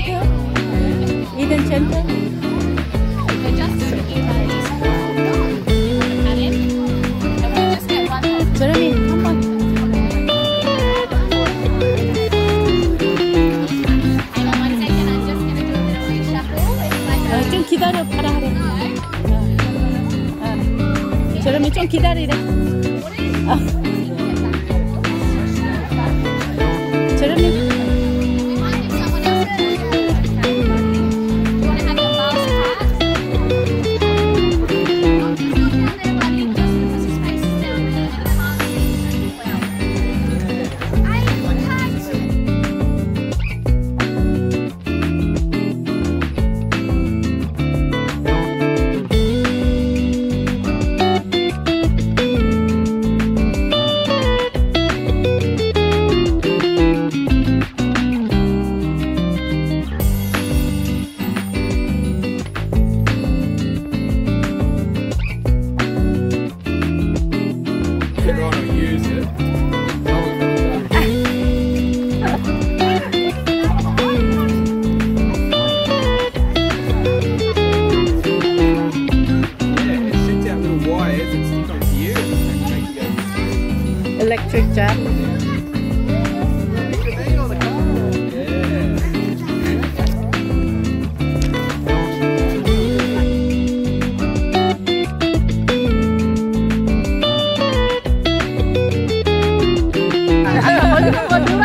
too? Eden Center? They just do the e-bikes. Had him. And we just get one home. Jeremy, come on. Hang on 1 second, I'm just going to do a bit of reshuffle. It's like a... 좀 기다려 봐라 하래. 제레미 좀 기다리래. 제레미. Electric jet. 아까 머리